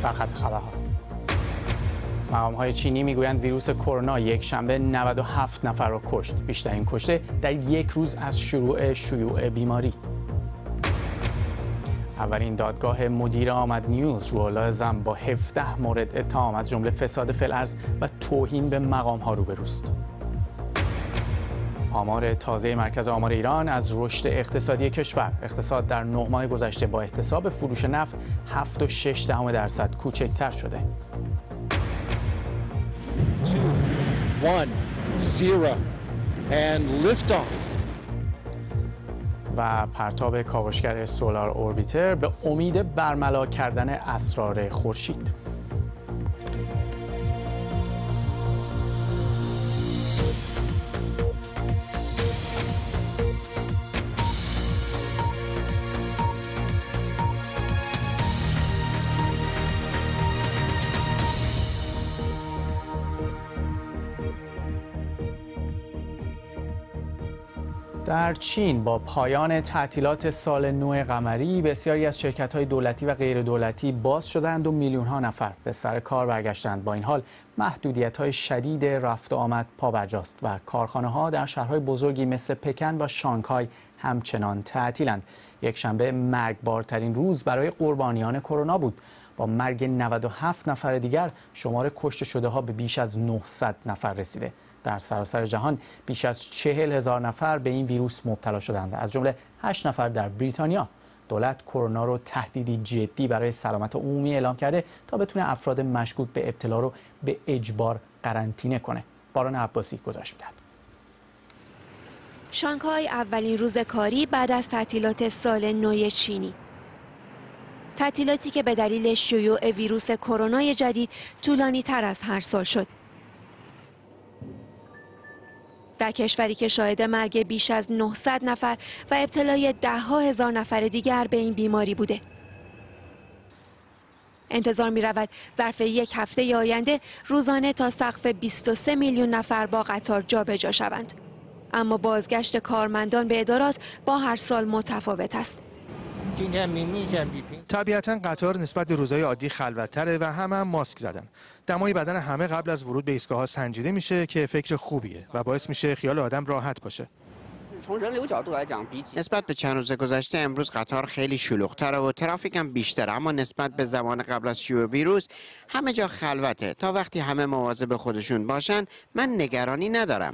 سرخط خبرها. مقام‌های چینی میگویند ویروس کرونا یک شنبه 97 نفر را کشت. بیشترین کشته در یک روز از شیوع بیماری. اولین دادگاه مدیر آمد نیوز روح‌الله زم با 17 مورد اتهام از جمله فساد فی‌الارض و توهین به مقام‌ها روبروست. آمار تازه مرکز آمار ایران از رشد اقتصادی کشور. اقتصاد در 9 ماه گذشته با احتساب فروش نفت 7.6% کوچکتر شده. 2, 1, 0 and lift off. و پرتاب کاوشگر سولار اوربیتر به امید برملا کردن اسرار خورشید. در چین با پایان تعطیلات سال نو قمری بسیاری از شرکت‌های دولتی و غیر دولتی باز شدند و میلیون‌ها نفر به سر کار برگشتند. با این حال محدودیت‌های شدید رفت و آمد پابرجاست و کارخانه‌ها در شهرهای بزرگی مثل پکن و شانگهای همچنان تعطیلند. یک شنبه مرگبارترین روز برای قربانیان کرونا بود. با مرگ 97 نفر دیگر شمار کشته شده‌ها به بیش از 900 نفر رسیده. در سراسر جهان بیش از 40,000 نفر به این ویروس مبتلا شدند و از جمله 8 نفر در بریتانیا. دولت کرونا رو تهدیدی جدی برای سلامت عمومی اعلام کرده تا بتونه افراد مشکوک به ابتلا رو به اجبار قرنطینه کنه. باران عباسی گزارش می‌دهد. شانگهای اولین روز کاری بعد از تعطیلات سال نو چینی. تعطیلاتی که به دلیل شیوع ویروس کرونا جدید طولانی تر از هر سال شد. در کشوری که شاهد مرگ بیش از 900 نفر و ابتلای ده‌ها هزار نفر دیگر به این بیماری بوده. انتظار می رود ظرف یک هفته آینده روزانه تا سقف 23 میلیون نفر با قطار جابجا شوند. اما بازگشت کارمندان به ادارات با هر سال متفاوت است. طبیعتاً قطار نسبت به روزهای عادی خلوت‌تره و همه هم ماسک زدن. دمای بدن همه قبل از ورود به ایستگاه‌ها سنجیده میشه که فکر خوبیه و باعث میشه خیال آدم راحت باشه. نسبت به چند روز گذشته امروز قطار خیلی شلوغ‌تره و ترافیک هم بیشتره، اما نسبت به زمان قبل از شیوع ویروس همه جا خلوته. تا وقتی همه مواظب خودشون باشن من نگرانی ندارم.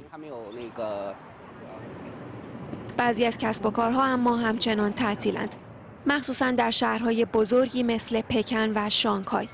بعضی از کسب و کارها اما همچنان تعطیلند، مخصوصاً در شهرهای بزرگی مثل پکن و شانگهای.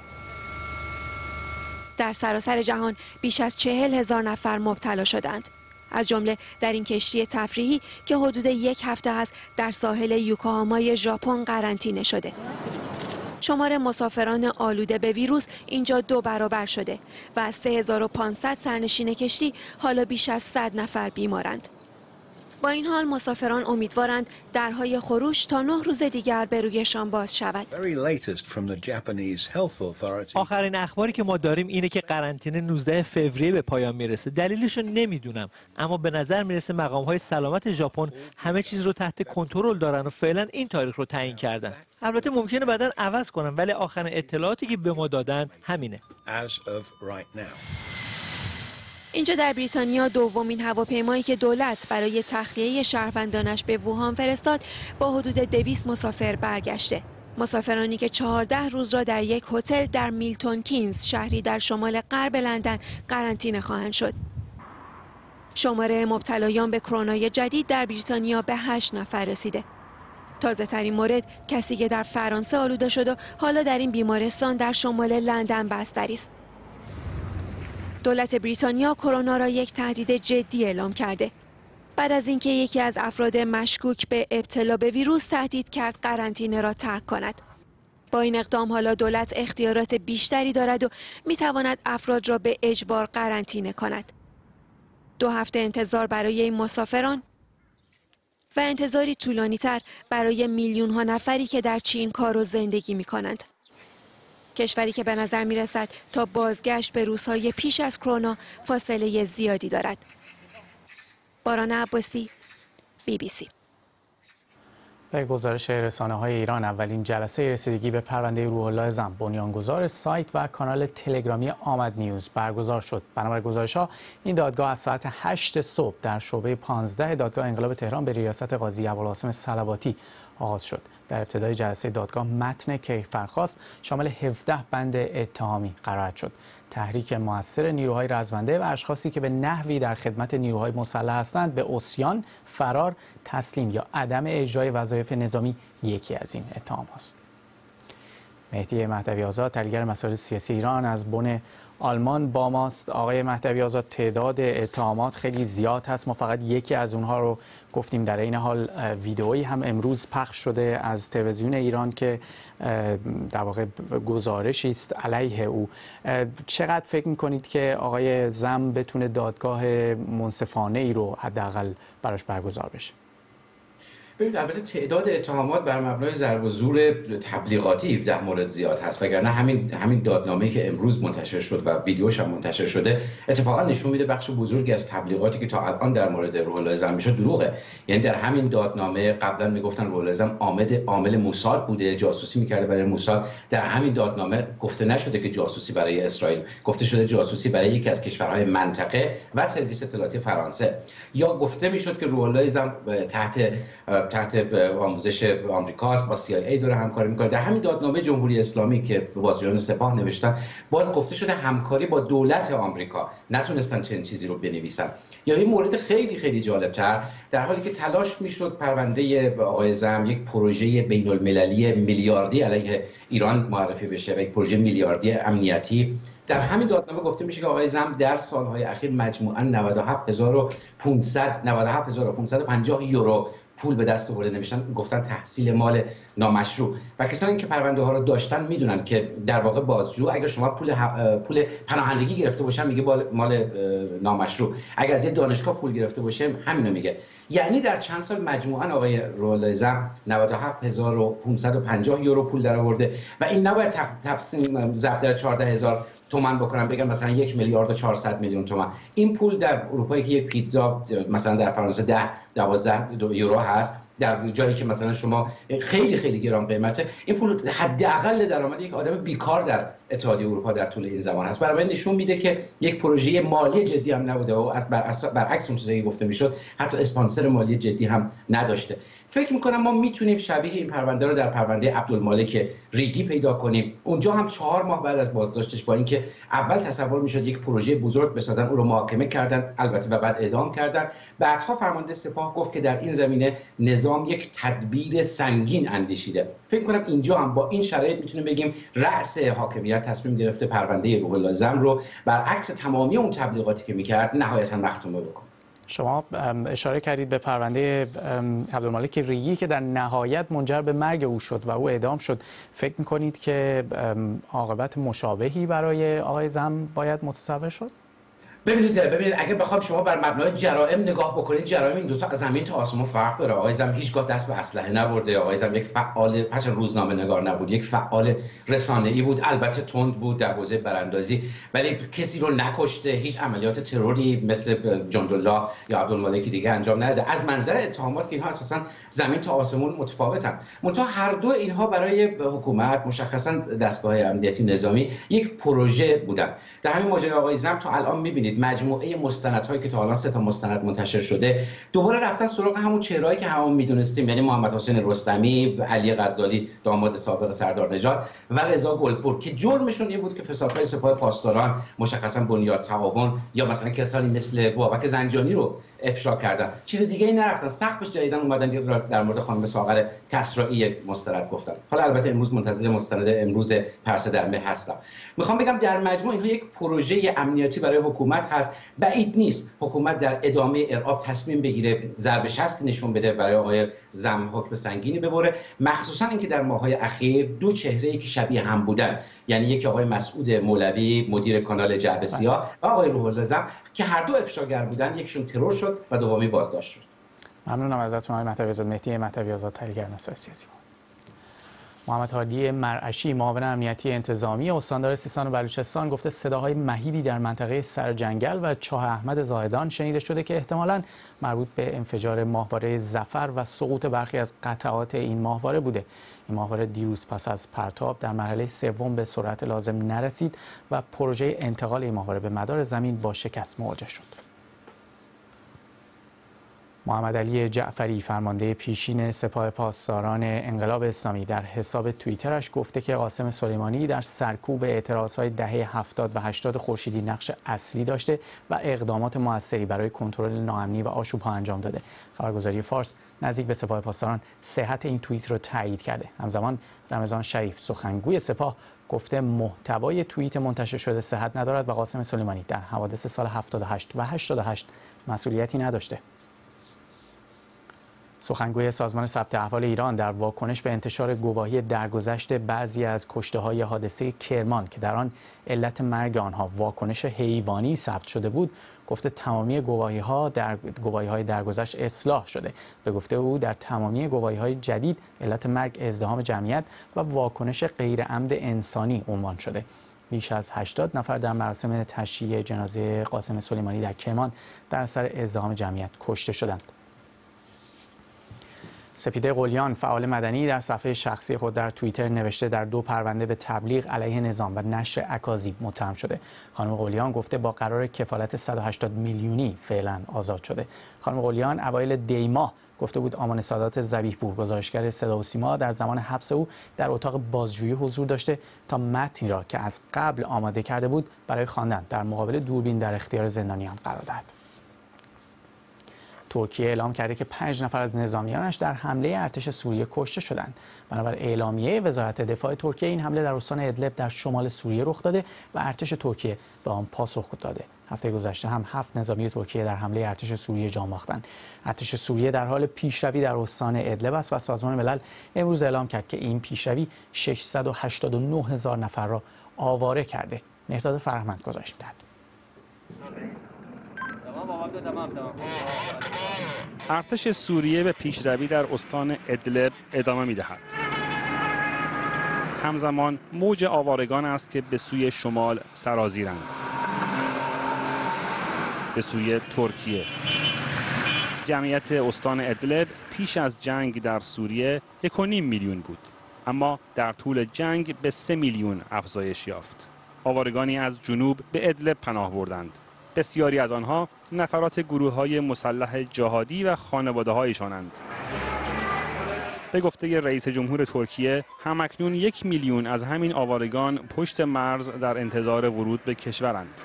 در سراسر جهان بیش از 40,000 نفر مبتلا شدند، از جمله در این کشتی تفریحی که حدود یک هفته است در ساحل یوکوهامای ژاپن قرنطینه شده. شمار مسافران آلوده به ویروس اینجا 2 برابر شده و از 3500 سرنشین کشتی حالا بیش از 100 نفر بیمارند. با این حال مسافران امیدوارند درهای خروش تا 9 روز دیگر به رویشان باز شود. آخرین اخباری که ما داریم اینه که قرنطینه 19 فوریه به پایان میرسه. دلیلش رو نمیدونم، اما به نظر میرسه مقام‌های سلامت ژاپن همه چیز رو تحت کنترل دارن و فعلا این تاریخ رو تعیین کردن. البته ممکنه بعداً عوض کنن، ولی آخرین اطلاعاتی که به ما دادن همینه. اینجا در بریتانیا دومین هواپیمایی که دولت برای تخلیه شهروندانش به ووهان فرستاد با حدود 200 مسافر برگشته. مسافرانی که 14 روز را در یک هتل در میلتون کینز شهری در شمال غرب لندن قرنطینه خواهند شد. شماره مبتلایان به کرونا جدید در بریتانیا به 8 نفر رسیده. تازه ترین مورد کسی که در فرانسه آلوده شد و حالا در این بیمارستان در شمال لندن بستری است. دولت بریتانیا کرونا را یک تهدید جدی اعلام کرده بعد از اینکه یکی از افراد مشکوک به ابتلا به ویروس تهدید کرد قرنطینه را ترک کند. با این اقدام حالا دولت اختیارات بیشتری دارد و میتواند افراد را به اجبار قرنطینه کند. 2 هفته انتظار برای این مسافران و انتظاری طولانی‌تر برای میلیون‌ها نفری که در چین کار و زندگی می‌کنند. کشوری که به نظر می رسد تا بازگشت به روزهای پیش از کرونا فاصله زیادی دارد. باران عباسی، BBC. به گزارش رسانه‌های ایران، اولین جلسه رسیدگی به پرونده روح الله زم، بنیانگذار سایت و کانال تلگرامی آمد نیوز برگزار شد. بنابر گزارش‌ها این دادگاه از ساعت 8 صبح در شعبه 15 دادگاه انقلاب تهران به ریاست قاضی ابوالقاسم صلواتی آغاز شد. در ابتدای جلسه دادگاه متن کیفرخواست شامل 17 بند اتهامی قرائت شد. تحریک مؤثر نیروهای رزمنده و اشخاصی که به نحوی در خدمت نیروهای مسلح هستند به عصیان، فرار، تسلیم یا عدم اجرای وظایف نظامی یکی از این اتهام‌هاست. مهدی مهدوی آزاد، تحلیلگر مسائل سیاسی ایران، از بن آلمان با ماست. آقای مهدوی آزاد، تعداد اتهامات خیلی زیاد هست، ما فقط یکی از اونها رو گفتیم. در این حال ویدئویی هم امروز پخش شده از تلویزیون ایران که در واقع گزارشی است علیه او. چقدر فکر می‌کنید که آقای زم بتونه دادگاه منصفانه ای رو حداقل براش برگزار بشه؟ ببینید، البته تعداد اتهامات بر مبنای ضرب و زور تبلیغاتی در مورد زیاد هست، وگرنه همین دادنامه‌ای که امروز منتشر شد و ویدیوش هم منتشر شده اتفاقا نشون میده بخش بزرگی از تبلیغاتی که تا الان در مورد روح الله زم میشد دروغه. یعنی در همین دادنامه قبلا میگفتن روح الله زم عامل موساد بوده، جاسوسی میکرده برای موساد. در همین دادنامه گفته نشده که جاسوسی برای اسرائیل، گفته شده جاسوسی برای یکی از کشورهای منطقه و سرویس اطلاعاتی فرانسه. یا گفته میشد که روح الله زم تحت آموزش آمریکاست، با CIA داره همکاری میکنه. در همین دادنامه جمهوری اسلامی که به بازجویان سپاه نوشتن باز گفته شده همکاری با دولت آمریکا، نتونستن چنین چیزی رو بنویسن. یا این مورد خیلی خیلی جالبتر، در حالی که تلاش میشد پرونده آقای زم یک پروژه بین المللی میلیاردی علیه ایران معرفی بشه و یک پروژه میلیاردی امنیتی، در همین دادنامه گفته میشه که آقای زم در سالهای اخیر مجموعاً 97,550 یورو پول به دست آورده. نوشتن گفتن تحصیل مال نامشروع. و کسانی که پرونده ها رو داشتن میدونن که در واقع بازجو اگر شما پول پناهندگی گرفته باشن میگه مال نامشروع، اگر از یه دانشگاه پول گرفته باشه همینو میگه. یعنی در چند سال مجموعاً آقای روح الله زم 97,550 یورو پول درآورده و این نباید تقسیم ضرب در 14,000 تومان بکنم بگم مثلا 1,400,000,000 تومان. این پول در اروپایی که یک پیتزا مثلا در فرانسه 10-12 یورو هست، در جایی که مثلا شما خیلی خیلی گران قیمته، این پول حداقل درآمد یک آدم بیکار در اتحادیه اروپا در طول این زمان هست. برای نشون میده که یک پروژه مالی جدی هم نبوده و برعکس اون چیزی که گفته میشد حتی اسپانسر مالی جدی هم نداشته. فکر میکنم ما میتونیم شبیه این پرونده رو در پرونده عبدالمالک ریگی پیدا کنیم. اونجا هم 4 ماه بعد از بازداشتش، با اینکه اول تصور میشد یک پروژه بزرگ بسازن، او رو محاکمه کردن البته و بعد اعدام کردن. بعدها فرمانده سپاه گفت که در این زمینه نظام یک تدبیر سنگین اندیشیده. فکر کنم اینجا هم با این شرایط میتونیم بگیم رأس حاکمیت تصمیم گرفته پرونده روح الله زم رو برعکس تمامی اون تبلیغاتی که میکرد نهایتا مختومه بکنه. شما اشاره کردید به پرونده عبدالمالک ریگی که در نهایت منجر به مرگ او شد و او اعدام شد. فکر می‌کنید که عاقبت مشابهی برای آقای زم باید متصور شد؟ ببینید اگه بخوام شما بر مبنای جرائم نگاه بکنید، جرائم این دو تا از زمین تا آسمون فرق داره. آقای زم هیچگاه دست به اسلحه نبرده. آقای زم یک فعال هرچند روزنامه نگار نبود، یک فعال رسانه‌ای بود، البته تند بود در حوزه براندازی، ولی کسی رو نکشته، هیچ عملیات تروری مثل جندالله یا عبدالمالک دیگه انجام نداده. از منظر اتهامات که اینها اساساً زمین تا آسمون متفاوتن. منتها هر دو اینها برای حکومت، مشخصاً دستگاه امنیتی نظامی، یک پروژه بودن. در همین ماجرای آقای زم تا الان می‌بینید مجموعه مستندهایی که تا الان 3 تا مستند منتشر شده دوباره رفتن سراغ همون چهرهایی که همون میدونستیم، یعنی محمد حسین رستمی، علی غزالی داماد سابق سردار نژاد و رضا گلپور، که جرمشون این بود که فسادهای سپاه پاسداران، مشخصا بنیاد تعاون یا مثلا کسانی مثل بابک زنجانی رو افشا کردن. چیز دیگه ای نرفتن. سقفش جدیدن اومدن در مورد خانم ساغر کسرایی مستند گفتن. حالا البته امروز منتظر مستند امروز پرسه در مه هستم. میخوام بگم در مجموع اینها یک پروژه امنیتی برای حکومت هست. بعید نیست حکومت در ادامه ارعاب تصمیم بگیره ضرب شست نشون بده برای آقای زم حکم سنگینی ببره، مخصوصا اینکه در ماه‌های اخیر دو چهره‌ای که شبیه هم بودن، یعنی یک آقای مسعود مولوی مدیر کانال جعبه سیاه و آقای روح الله زم که هر دو افشاگر بودن، یکشون ترور شد و دومی بازداشت شد. ممنونم ازتون آقای مهدوی آزاد. مهدی مهدوی آزاد، تحلیلگر مسائل سیاسی. محمد هادی مرعشی معاون امنیتی انتظامی استاندار سیستان و بلوچستان گفته صداهای مهیبی در منطقه سرجنگل و چاه احمد زاهدان شنیده شده که احتمالاً مربوط به انفجار ماهواره ظفر و سقوط برخی از قطعات این ماهواره بوده. این ماهواره دیروز پس از پرتاب در مرحله سوم به سرعت لازم نرسید و پروژه انتقال این ماهواره به مدار زمین با شکست مواجه شد. محمد علی جعفری فرمانده پیشین سپاه پاسداران انقلاب اسلامی در حساب توییترش گفته که قاسم سلیمانی در سرکوب اعتراضهای دهه 70 و 80 خورشیدی نقش اصلی داشته و اقدامات موثری برای کنترل ناامنی و آشوب‌ها انجام داده. خبرگزاری فارس نزدیک به سپاه پاسداران صحت این توییت را تایید کرده. همزمان رمضان شریف سخنگوی سپاه گفته محتوای توییت منتشر شده صحت ندارد و قاسم سلیمانی در حوادث سال 78 و 88 مسئولیتی نداشته. سخنگوی سازمان ثبت احوال ایران در واکنش به انتشار گواهی درگذشت بعضی از کشته‌های حادثه کرمان که در آن علت مرگ آنها واکنش حیوانی ثبت شده بود، گفته تمامی گواهی‌های درگذشت اصلاح شده. به گفته او در تمامی گواهی‌های جدید علت مرگ ازدحام جمعیت و واکنش غیر عمد انسانی عنوان شده. بیش از 80 نفر در مراسم تشییع جنازه قاسم سلیمانی در کرمان در اثر ازدحام جمعیت کشته شدند. سپیده قلیان فعال مدنی در صفحه شخصی خود در توییتر نوشته در 2 پرونده به تبلیغ علیه نظام و نشر اکاذیب متهم شده. خانم قلیان گفته با قرار کفالت 180 میلیونی فعلا آزاد شده. خانم قلیان اوایل دی ماه گفته بود آمان سادات ذبیح‌پور گزارشگر صدا و سیما در زمان حبس او در اتاق بازجویی حضور داشته تا متنی را که از قبل آماده کرده بود برای خواندن در مقابل دوربین در اختیار زندانیان قرار دهد. ترکیه اعلام کرده که 5 نفر از نظامیانش در حمله ارتش سوریه کشته شدند. بنابر اعلامیه وزارت دفاع ترکیه این حمله در استان ادلب در شمال سوریه رخ داده و ارتش ترکیه به آن پاسخ داده. هفته گذشته هم 7 نظامی ترکیه در حمله ارتش سوریه جان باختند. ارتش سوریه در حال پیشروی در استان ادلب است و سازمان ملل امروز اعلام کرد که این پیشروی 689,000 نفر را آواره کرده. مهرداد فرهمند گزارش می‌دهد. ارتش سوریه به پیشروی در استان ادلب ادامه می‌دهد. همزمان موج آوارگان است که به سوی شمال سرازیرند، به سوی ترکیه. جمعیت استان ادلب پیش از جنگ در سوریه 1.5 میلیون بود، اما در طول جنگ به 3 میلیون افزایش یافت. آوارگانی از جنوب به ادلب پناه بردند. بسیاری از آنها نفرات گروه‌های مسلح جهادی و خانواده‌هایشانند. به گفته رئیس جمهور ترکیه، همکنون 1 میلیون از همین آوارگان پشت مرز در انتظار ورود به کشورند.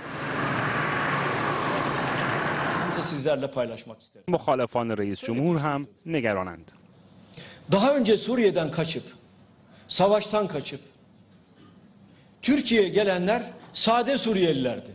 مخالفان رئیس جمهور هم نگرانند. Daha önce Suriye'den kaçıp, savaştan kaçıp Türkiye'ye gelenler sade Suriyelilerdi.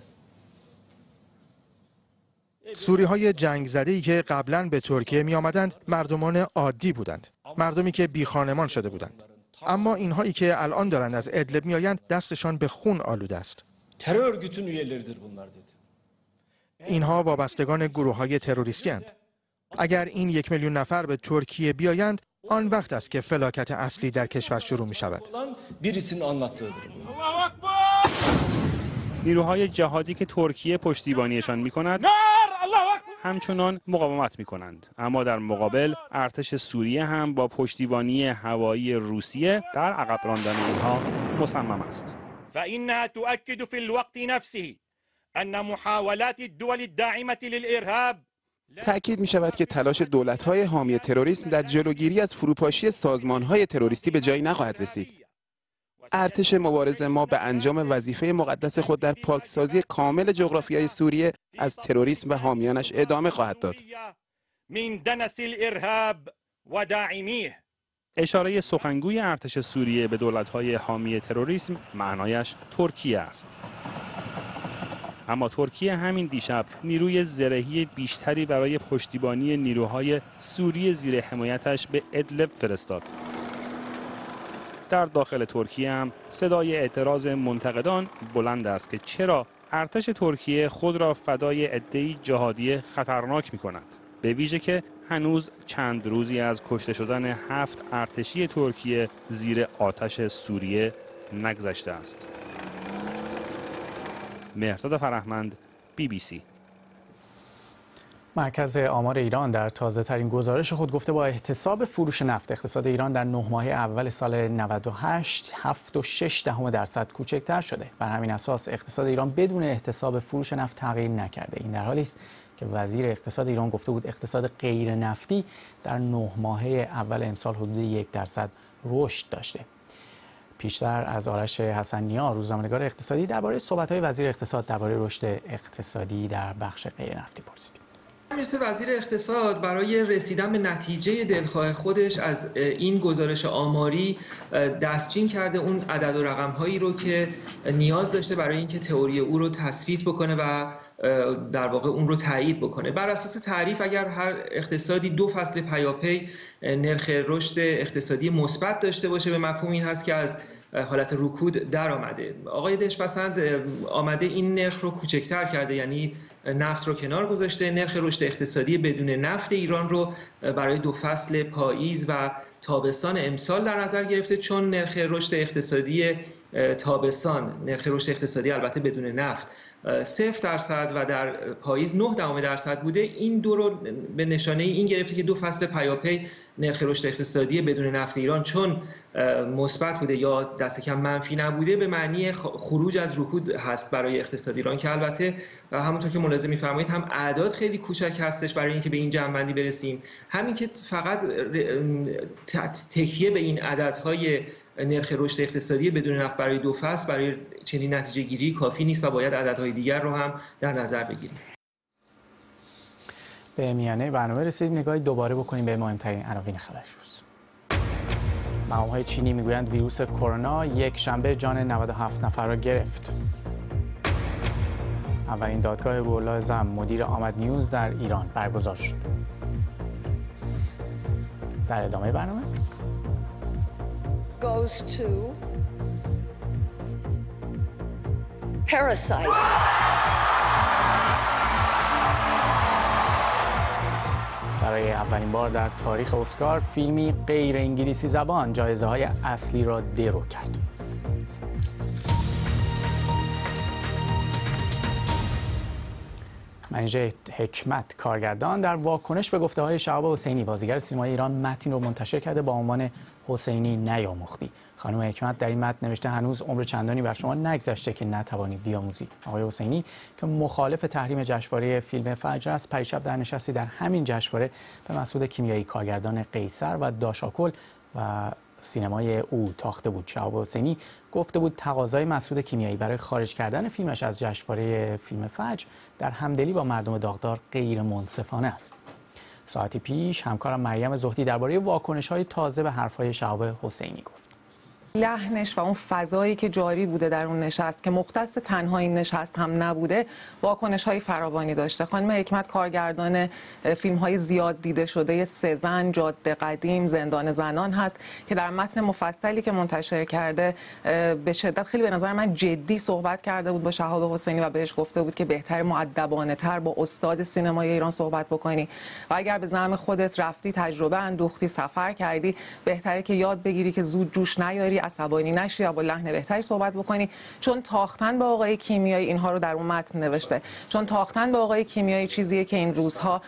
سوری‌های جنگ زده‌ای که قبلاً به ترکیه می آمدند مردمان عادی بودند، مردمی که بی خانمان شده بودند. اما اینهایی که الان دارند از ادلب می آیند دستشان به خون آلوده است. Terör örgütünün üyeleridir bunlar dedi. اینها وابستگان گروه‌های تروریستی اند. اگر این 1 میلیون نفر به ترکیه بیایند آن وقت است که فلاکت اصلی در کشور شروع می شود. Birisinin anlattığıdır. نیروهای جهادی که ترکیه پشتیبانیشان می‌کند همچنان مقاومت می‌کنند، اما در مقابل ارتش سوریه هم با پشتیبانی هوایی روسیه در عقب راندن اینها مصمم است. فإنها تؤكد في الوقت نفسه أن محاولات الدول الداعمة للإرهاب تأکید می شود که تلاش دولت‌های حامی تروریسم در جلوگیری از فروپاشی سازمان‌های تروریستی به جایی نخواهد رسید. ارتش مبارز ما به انجام وظیفه مقدس خود در پاکسازی کامل جغرافیای سوریه از تروریسم و حامیانش ادامه خواهد داد. من دنس الإرهاب و داعمیه. اشاره سخنگوی ارتش سوریه به دولت‌های حامی تروریسم معنایش ترکیه است. اما ترکیه همین دیشب نیروی زرهی بیشتری برای پشتیبانی نیروهای سوری زیر حمایتش به ادلب فرستاد. در داخل ترکیه هم صدای اعتراض منتقدان بلند است که چرا ارتش ترکیه خود را فدای عده‌ای جهادی خطرناک می‌کند، به ویژه که هنوز چند روزی از کشته شدن 7 ارتشی ترکیه زیر آتش سوریه نگذشته است. مهرداد فرهمند، BBC. مرکز آمار ایران در تازه‌ترین گزارش خود گفته با احتساب فروش نفت اقتصاد ایران در 9 ماهه اول سال 98 7.6% کوچکتر شده. بر همین اساس اقتصاد ایران بدون احتساب فروش نفت تغییر نکرده. این در حالی است که وزیر اقتصاد ایران گفته بود اقتصاد غیر نفتی در 9 ماهه اول امسال حدود 1% رشد داشته. پیشتر از آرش حسن‌نیا روزنامه‌نگار اقتصادی درباره صحبت‌های وزیر اقتصاد درباره رشد اقتصادی در بخش غیر نفتی پرسیدیم. مثل وزیر اقتصاد برای رسیدن به نتیجه دلخواه خودش از این گزارش آماری دستچین کرده اون عدد و رقم‌هایی رو که نیاز داشته برای اینکه تئوری او رو تثبیت بکنه و در واقع اون رو تایید بکنه. بر اساس تعریف اگر هر اقتصادی 2 فصل پیاپی نرخ رشد اقتصادی مثبت داشته باشه به مفهوم این هست که از حالت رکود در آمده. آقای دهشت‌پسند آمده این نرخ رو کوچکتر کرده، یعنی نفت رو کنار گذاشته، نرخ رشد اقتصادی بدون نفت ایران رو برای 2 فصل پاییز و تابستان امسال در نظر گرفته، چون نرخ رشد اقتصادی تابستان، نرخ رشد اقتصادی البته بدون نفت 0% و در پاییز 0.9% بوده. این دو رو به نشانه این گرفته که 2 فصل پیاپی نرخ رشد اقتصادی بدون نفت ایران چون مثبت بوده یا دست کم منفی نبوده به معنی خروج از رکود هست برای اقتصاد ایران، که البته همونطور که ملاحظه می‌فرمایید هم اعداد خیلی کوچک هستش برای اینکه به این جمع‌بندی برسیم، همین که فقط تکیه به این عددهای نرخ رشد اقتصادی بدون نفت برای 2 فصل برای چنین نتیجه گیری کافی نیست و باید عددهای دیگر رو هم در نظر بگیریم. به میانه برنامه رسیدیم، نگاهی دوباره بکنیم به مهمترین عناوین خبر روز. مقام‌های چینی میگویند ویروس کرونا یک شنبه جان 97 نفر را گرفت. اولین دادگاه روح‌الله زم مدیر آمد نیوز در ایران برگزار شد. در ادامه برنامه goes to Parasite. برای اولین بار در تاریخ اسکار فیلمی غیر انگلیسی زبان جایزه‌های اصلی را درو کرد. منیژه حکمت کارگردان در واکنش به گفته‌های شهاب حسینی بازیگر سینمای ایران متن رو منتشر کرده با عنوان حسینی نیاموختی. خانم حکمت در این متن نوشته هنوز عمر چندانی بر شما نگذشته که نتوانید بیاموزی. آقای حسینی که مخالف تحریم جشنواره فیلم فجر است پریشب در نشستی در همین جشنواره به مسعود کیمیایی کارگردان قیصر و داشاکل و سینمای او تاخته بود. شهاب حسینی گفته بود تقاضای مسعود کیمیایی برای خارج کردن فیلمش از جشنواره فیلم فجر در همدلی با مردم داغدار غیر منصفانه است. ساعتی پیش همکارم مریم زهدی درباره واکنش‌های تازه به حرف‌های شهاب حسینی گفت. لحنش و اون فضایی که جاری بوده در اون نشست که مختص تنها این نشست هم نبوده واکنش‌های فراوانی داشته. خانم حکمت کارگردان فیلم‌های زیاد دیده شده سزن، جاده قدیم، زندان زنان هست که در متن مفصلی که منتشر کرده به شدت خیلی به نظر من جدی صحبت کرده بود با شهاب حسینی و بهش گفته بود که بهتر مؤدبانه‌تر با استاد سینمای ایران صحبت بکنی و اگر به زعم خودت رفتی تجربه اندوختی سفر کردی بهتره که یاد بگیری که زود جوش نیاری، عصبانی نشی یا با لحن بهتری صحبت بکنی، چون تاختن به آقای کیمیایی اینها رو در اون متن نوشته، چون تاختن به آقای کیمیایی چیزیه که این روزها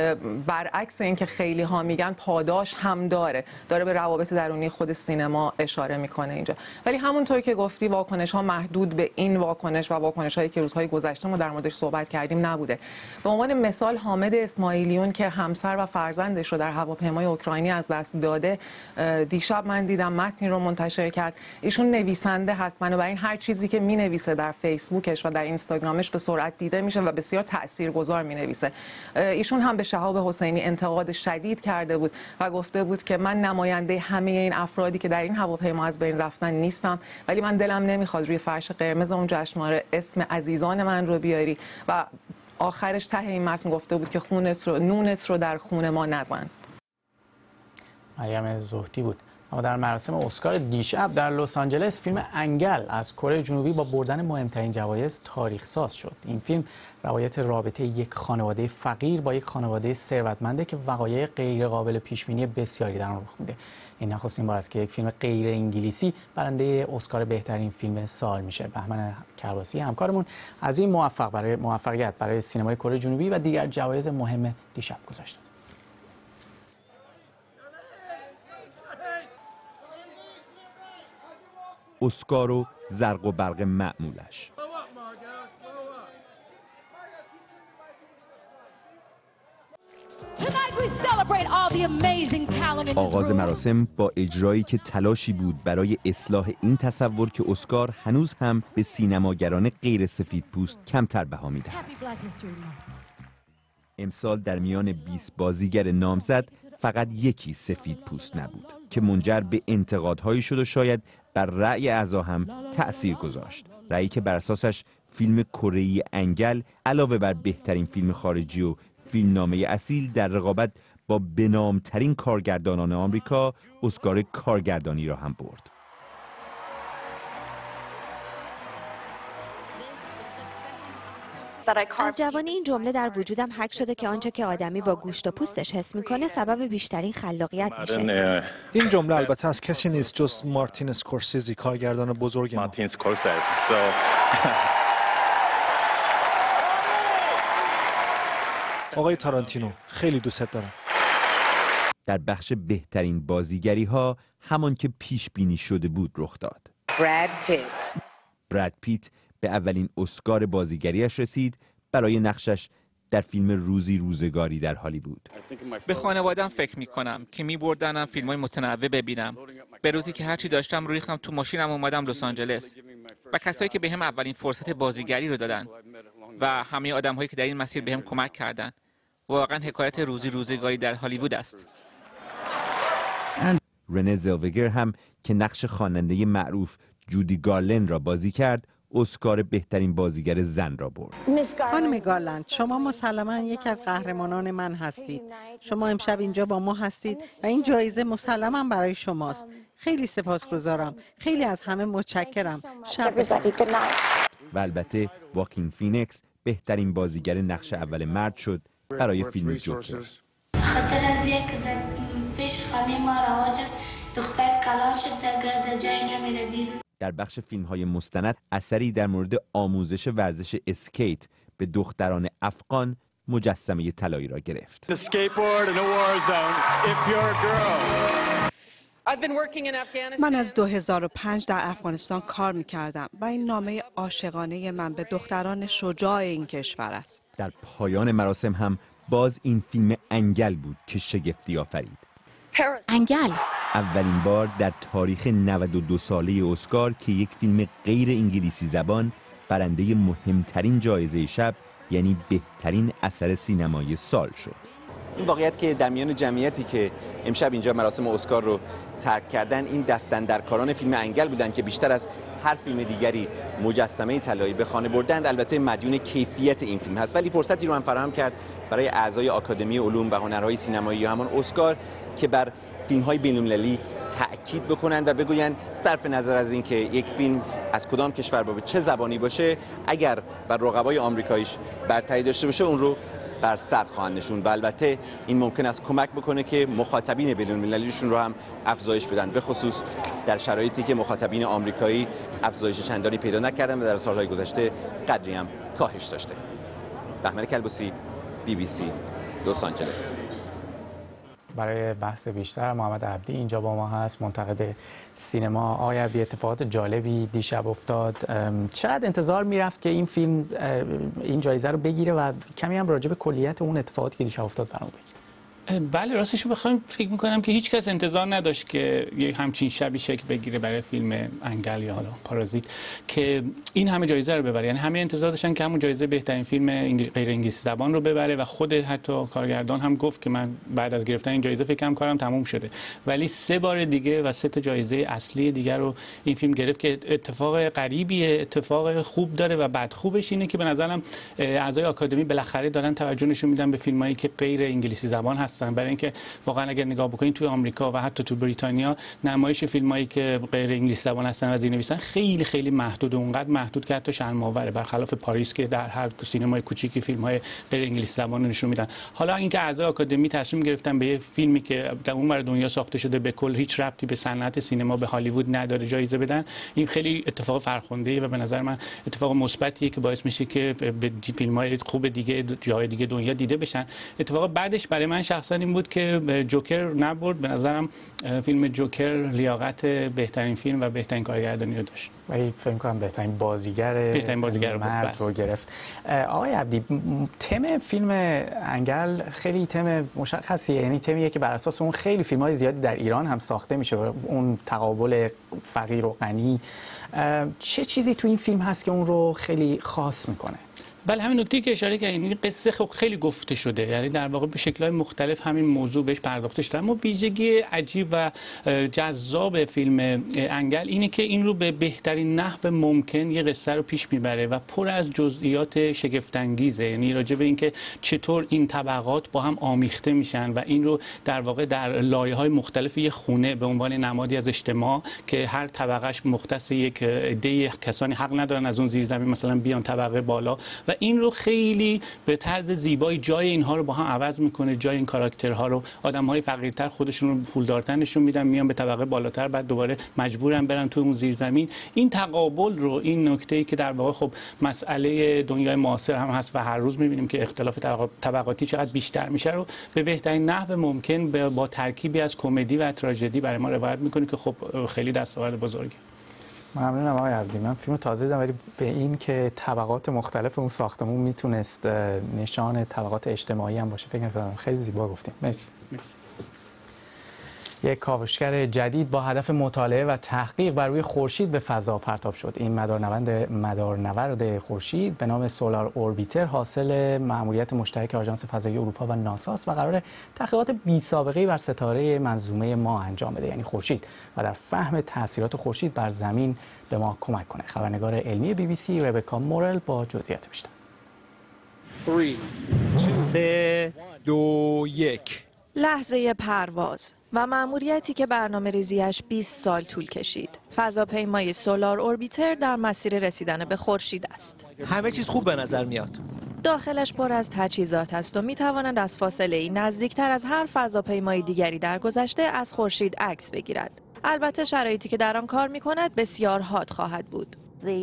برعکس این که خیلی ها میگن پاداش هم داره به روابط درونی خود سینما اشاره میکنه اینجا. ولی همونطور که گفتی واکنش ها محدود به این واکنش و واکنش هایی که روزهای گذشته ما در موردش صحبت کردیم نبوده. به عنوان مثال حامد اسماعیلیون که همسر و فرزندش رو در هواپیمای اوکراینی از دست داده، دیشب من دیدم متنی رو منتشر کرد. ایشون نویسنده هست، بنابراین هر چیزی که مینویسه در فیسبوکش و در اینستاگرامش به سرعت دیده میشه و بسیار تاثیرگذار مینویسه. ایشون هم به شهاب حسینی انتقاد شدید کرده بود و گفته بود که من نماینده همه این افرادی که در این هواپیما از بین رفتن نیستم، ولی من دلم نمیخواد روی فرش قرمز اون جشنواره اسم عزیزان من رو بیاری و آخرش ته این متن گفته بود که نونت رو در خون ما نزن. مریم زهدی بود. اما در مراسم اسکار دیشب در لس آنجلس فیلم انگل از کره جنوبی با بردن مهمترین جوایز تاریخ ساز شد. این فیلم روایت رابطه یک خانواده فقیر با یک خانواده ثروتمنده که وقایع غیر قابل پیش بینی بسیاری در آن رخ میده. این نخستین بار است که یک فیلم غیر انگلیسی برنده اسکار بهترین فیلم سال میشه. بهمن کرباسی همکارمون از این موفقیت برای سینمای کره جنوبی و دیگر جوایز مهم دیشب گذاشت. اسکار و زرق و برق معمولش. آغاز مراسم با اجرایی که تلاشی بود برای اصلاح این تصور که اسکار هنوز هم به سینماگران غیر سفیدپوست کمتر بها می‌دهد. امسال در میان 20 بازیگر نامزد فقط یکی سفیدپوست نبود که منجر به انتقادهایی شد و شاید بر رأی اعضا هم تأثیر گذاشت. رأیی که بر اساسش فیلم کره‌ای انگل علاوه بر بهترین فیلم خارجی و فیلمنامه اصیل در رقابت با بنامترین کارگردانان آمریکا اسکار کارگردانی را هم برد. از جوانی این جمله در وجودم حک شده که آنچه که آدمی با گوشت و پوستش حس میکنه سبب بیشترین خلاقیت میشه. این جمله البته از کسی نیست جز مارتین اسکورسیزی، کارگردان بزرگ ما. آقای تارانتینو، خیلی دوست دارم. در بخش بهترین بازیگری ها همان که پیش بینی شده بود رخ داد. براد پیت به اولین اسکار بازیگریش رسید برای نقشش در فیلم روزی روزگاری در هالیوود. به خانواده‌ام فکر می‌کنم که می‌بردنم فیلم‌های متنوع ببینم. به روزی که هرچی داشتم روی ریختم تو ماشینم اومدم لس آنجلس. و کسایی که بهم اولین فرصت بازیگری رو دادن و همه آدم‌هایی که در این مسیر بهم کمک کردن. واقعا حکایت روزی روزگاری در هالیوود است. رنه زلوگر هم که نقش خواننده معروف جودی گارلند را بازی کرد، اسکار بهترین بازیگر زن را برد. خانم گارلند، شما مسلماً یکی از قهرمانان من هستید. شما امشب اینجا با ما هستید و این جایزه مسلماً برای شماست. خیلی سپاسگزارم. خیلی از همه متشکرم. شب بخیر. و البته واکین فینیکس بهترین بازیگر نقش اول مرد شد برای فیلم جوکر. خاطر از یک پیش خانه ما رواج است دختر کلان شد دیگه جایی نمیره بیرون. در بخش فیلم‌های مستند اثری در مورد آموزش ورزش اسکیت به دختران افغان مجسمه طلایی را گرفت. من از 2005 در افغانستان کار می‌کردم و این نامه عاشقانه من به دختران شجاع این کشور است. در پایان مراسم هم باز این فیلم انگل بود که شگفتی آفرید. انگل اولین بار در تاریخ 92 ساله اسکار که یک فیلم غیر انگلیسی زبان برنده مهمترین جایزه شب یعنی بهترین اثر سینمایی سال شد. این واقعیت که در میان جمعیتی که امشب اینجا مراسم اسکار رو ترک کردن این دست‌اندرکاران فیلم انگل بودن که بیشتر از هر فیلم دیگری مجسمه طلایی به خانه بردند. البته مدیون کیفیت این فیلم هست، ولی فرصتی رو هم فراهم کرد برای اعضای آکادمی علوم و هنرهای سینمایی یا همان اسکار که بر فیلم‌های بین‌المللی تأکید بکنند و بگویند صرف نظر از اینکه یک فیلم از کدام کشور با چه زبانی باشه، اگر بر رقبای آمریکاییش برتری داشته باشه اون رو بر صد خواهند نشوند و البته این ممکن است کمک بکنه که مخاطبین بین‌المللیشون رو هم افزایش بدن، به خصوص در شرایطی که مخاطبین آمریکایی افزایش چندانی پیدا نکردن و در سالهای گذشته قدری هم کاهش داشته. بهمن کلباسی، BBC، لس آنجلس. برای بحث بیشتر محمد عبدی اینجا با ما هست، منتقد سینما. آقای عبدی، اتفاقات جالبی دیشب افتاد. چقدر انتظار میرفت که این فیلم این جایزه رو بگیره و کمی هم راجع به کلیت اون اتفاقاتی که دیشب افتاد برام بگید؟ بله، راستش بخوایم فکر میکنم که هیچ کس انتظار نداشت که یک همچین شبی شکل بگیره برای فیلم انگل یا حالا پارازیت که این همه جایزه رو ببره. یعنی همه انتظار داشتن که همون جایزه بهترین فیلم غیر انگلیسی زبان رو ببره و خود حتی کارگردان هم گفت که من بعد از گرفتن این جایزه فکرم کارم تموم شده. ولی 3 بار دیگه و 3 تا جایزه اصلی دیگر رو این فیلم گرفت که اتفاق غریبیه، اتفاق خوب داره و بد خوبش اینه که به نظرم اعضای آکادمی بالاخره دارن توجه نشون میدن به فیلمایی که غیر انگلیسی زبان هست هستن، برای اینکه واقعا اگر نگاه بکنید توی آمریکا و حتی تو بریتانیا نمایش فیلمایی که غیر انگلیسی زبان هستن و زیرنویسن خیلی خیلی محدود، اونقدر محدود که حتی شرم‌آوره، برخلاف پاریس که در هر سینمای کوچیکی فیلم‌های غیر انگلیسی زبان نشون میدن. حالا اینکه اعضای آکادمی تصمیم گرفتن به یه فیلمی که در اون ور دنیا ساخته شده به کل هیچ ربطی به صنعت سینما به هالیوود نداره جایزه بدن، این خیلی اتفاق فرخنده‌ای و به نظر من اتفاق مثبتیه که باعث میشه که به فیلم‌های خوب دیگه جای دیگه دنیا دیده بشن. اتفاق بعدش برای من شخصا این بود که جوکر نبرد. به نظرم فیلم جوکر لیاقت بهترین فیلم و بهترین کارگردانی رو داشت. و فکر کنم بهترین بازیگر مرد رو گرفت. آقای عبدی، تم فیلم انگل خیلی تم مشخصیه، یعنی تمیه که بر اساس اون خیلی فیلم‌های زیادی در ایران هم ساخته میشه، اون تقابل فقیر و غنی. چه چیزی تو این فیلم هست که اون رو خیلی خاص میکنه؟ بله، همین نکته که اشاره کردین، این قصه خیلی گفته شده، یعنی در واقع به شکل‌های مختلف همین موضوع بهش پرداخته شده. اما ویژگی عجیب و جذاب فیلم انگل اینه که این رو به بهترین نحو ممکن یه قصه رو پیش میبره و پر از جزئیات شگفت‌انگیزه، یعنی راجع به اینکه چطور این طبقات با هم آمیخته میشن و این رو در واقع در لایه‌های مختلف یه خونه به عنوان نمادی از اجتماع که هر طبقهش مختص یک عده کسانی حق ندارن از اون زیرزمین مثلا بیان طبقه بالا، و این رو خیلی به طرز زیبایی جای اینها رو با هم عوض میکنه، جای این کاراکترها رو آدم‌های فقیرتر خودشون رو پولدارتر نشون میدن، میان به طبقه بالاتر، بعد دوباره مجبورن برن تو اون زیرزمین. این تقابل رو، این نکته‌ای که در واقع خب مسئله دنیای معاصر هم هست و هر روز میبینیم که اختلاف طبقاتی چقدر بیشتر میشه، رو به بهترین نحو ممکن با ترکیبی از کمدی و تراژدی برای ما روایت میکنه که خب خیلی دستاورد بزرگی. ممنونم آقای عبدی. من فیلم تازه دیدم ولی به این که طبقات مختلف اون ساختمون میتونست نشان طبقات اجتماعی هم باشه فکر نمی‌کردم. خیلی زیبا گفتیم. مرسی. یک کاوشگر جدید با هدف مطالعه و تحقیق بر روی خورشید به فضا پرتاب شد. این مدارنورد خورشید به نام سولار اوربیتر حاصل مأموریت مشترک آژانس فضایی اروپا و ناسا است و قرار تحقیقات بی‌سابقه‌ای بر ستاره منظومه ما انجام بده، یعنی خورشید، و در فهم تاثیرات خورشید بر زمین به ما کمک کنه. خبرنگار علمی BBC ربکا مورل با جزئیات بیشتر. 3 2 1 لحظه پرواز و مأموریتی که برنامه‌ریزیش 20 سال طول کشید. فضاپیمای سولار اوربیتر در مسیر رسیدن به خورشید است. همه چیز خوب به نظر میاد. داخلش پر از تجهیزات است و می‌تواند از فاصله‌ای نزدیکتر از هر فضاپیمای دیگری در گذشته از خورشید عکس بگیرد. البته شرایطی که در آن کار می‌کند بسیار حاد خواهد بود.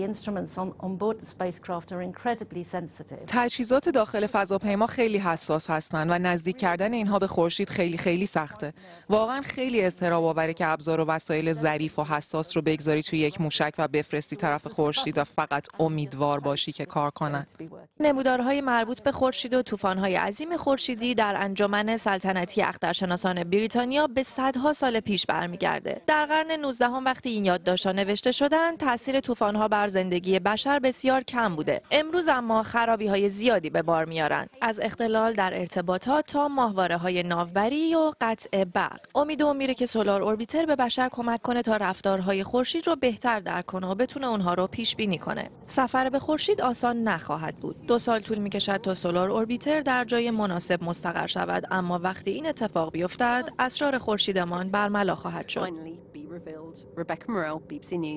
تجهیزات داخل فضاپیما خیلی حساس هستند و نزدیک کردن اینها به خورشید خیلی خیلی سخته. واقعا خیلی اضطراب آوره که ابزار و وسایل ظریف و حساس رو بگذاری توی یک موشک و بفرستی طرف خورشید و فقط امیدوار باشی که کار کنه. نمودارهای مربوط به خورشید و طوفان‌های عظیم خورشیدی در انجمن سلطنتی اخترشناسان بریتانیا به صدها سال پیش برمیگرده. در قرن 19 وقتی این یادداشت‌ها نوشته شدند، تاثیر طوفان‌ها بر زندگی بشر بسیار کم بوده. امروز اما خرابی‌های زیادی به بار میارن، از اختلال در ارتباطات تا ماهواره‌های ناوبری و قطع برق. امید و میره که سولار اوربیتر به بشر کمک کنه تا رفتارهای خورشید رو بهتر درک کنه و بتونه اونها رو پیش بینی کنه. سفر به خورشید آسان نخواهد بود. 2 سال طول میکشد تا سولار اوربیتر در جای مناسب مستقر شود، اما وقتی این اتفاق بیفتد، اسرار خورشیدمان برملا خواهد شد.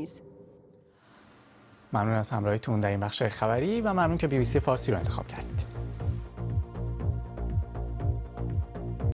ممنون از همراهیتون در این بخش خبری و ممنون که BBC فارسی رو انتخاب کردید.